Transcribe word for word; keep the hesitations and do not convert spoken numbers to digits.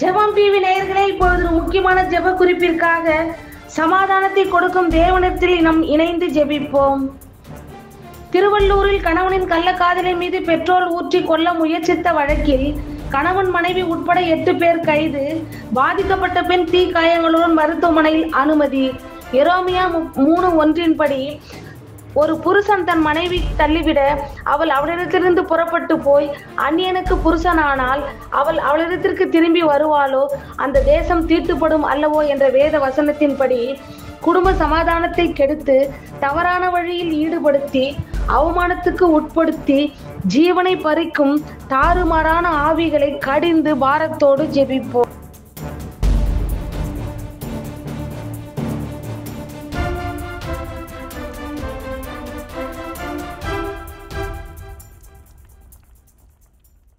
ஜெபம் டிவி நேயர்களே, இப்பொழுது முக்கியமான ஜெப குறிப்பிற்காக சமாதானத்தை கொடுக்கும் தேவனிடத்தில் நம் இணைந்து ஜெபிப்போம். திருவள்ளூரில் கணவனின் கள்ளக்காதலை மீது பெட்ரோல் ஊற்றி கொல்ல முயற்சித்த வழக்கில் கணவன் மனைவி உட்பட எட்டு பேர் கைது. பாதிக்கப்பட்ட பெண் தீ காயங்களுடன் மருத்துவமனையில் அனுமதி. எரோமியா மூணு ஒன்றின்படி ஒரு புருஷன் தன் மனைவி தள்ளிவிட அவள் அவளிடத்திலிருந்து புறப்பட்டு போய் அந்நியனுக்கு புருஷனானால் அவள் அவளிடத்திற்கு திரும்பி வருவாளோ அந்த தேசம் தீட்டுப்படும் அல்லவோ என்ற வேத வசனத்தின்படி குடும்ப சமாதானத்தை கெடுத்து தவறான வழியில் ஈடுபடுத்தி அவமானத்துக்கு உட்படுத்தி ஜீவனை பறிக்கும் தாறுமாறான ஆவிகளை கடிந்து பாரத்தோடு ஜெபிப்போம்.